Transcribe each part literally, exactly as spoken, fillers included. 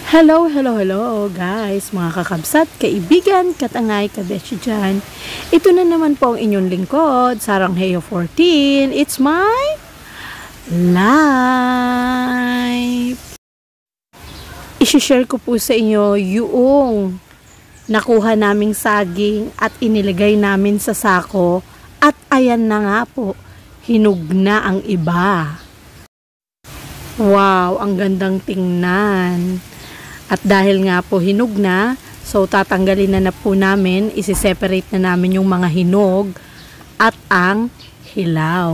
Hello, hello, hello guys, mga kakabsat, kaibigan, katangay, kabeshi dyan. Ito na naman po ang inyong lingkod, Sarangheo fourteen. It's my life. I-share ko po sa inyo yung nakuha naming saging at inilagay namin sa sako. At ayan na nga po, hinog na ang iba. Wow, ang gandang tingnan. At dahil nga po hinog na, so tatanggalin na na po namin, isi-separate na namin yung mga hinog at ang hilaw.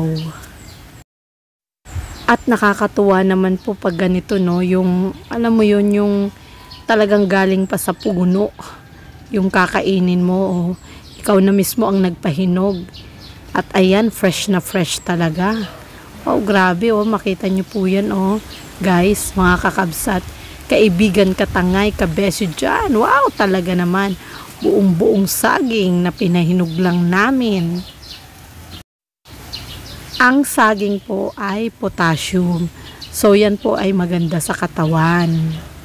At nakakatuwa naman po pag ganito, no, yung alam mo yun, yung talagang galing pa sa puno, yung kakainin mo, oh, ikaw na mismo ang nagpahinog. At ayan, fresh na fresh talaga. Oh, grabe, oh, makita nyo po yan, oh, guys, mga kakabsat. Kaibigan, katangay, kabeso dyan. Wow, talaga naman. Buong-buong saging na pinahinog lang namin. Ang saging po ay potassium. So, yan po ay maganda sa katawan.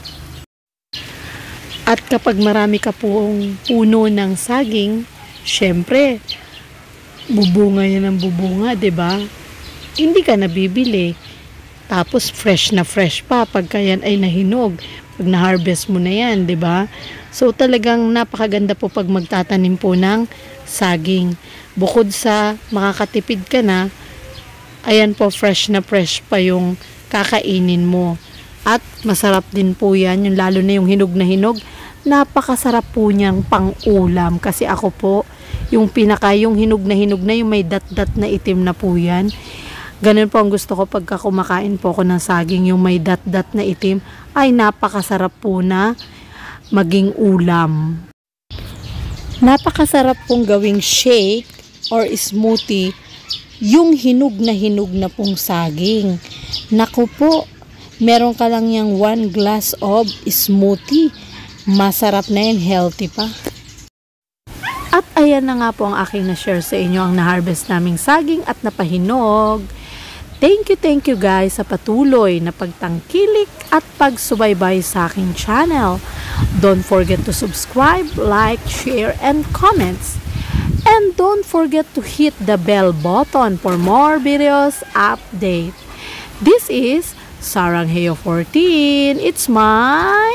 At kapag marami ka pong puno ng saging, syempre, bubunga yan ang bubunga, diba? Hindi ka nabibili. Tapos fresh na fresh pa pagka yan ay nahinog. Pag na-harvest mo na yan, 'di ba? So talagang napakaganda po pag magtatanim po ng saging. Bukod sa makakatipid ka na, ayan po, fresh na fresh pa yung kakainin mo. At masarap din po yan, yung lalo na yung hinog na hinog. Napakasarap po niyang pang-ulam kasi ako po, yung pinaka yung hinog na hinog na yung may dat-dat na itim na po yan. Ganun po ang gusto ko pagka kumakain po ako ng saging, yung may dat-dat na itim, ay napakasarap po na maging ulam. Napakasarap pong gawing shake or smoothie yung hinog na hinog na pong saging. Naku po, meron ka lang yung one glass of smoothie. Masarap na yun, healthy pa. At ayan na nga po ang aking na-share sa inyo, ang na-harvest naming saging at napahinog. Thank you, thank you guys sa patuloy na pagtangkilik at pagsubaybay sa aking channel. Don't forget to subscribe, like, share, and comments. And don't forget to hit the bell button for more videos update. This is Sarangheo fourteen. It's my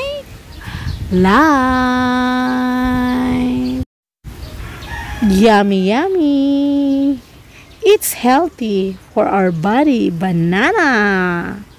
life. Yummy, yummy. It's healthy for our body. Banana.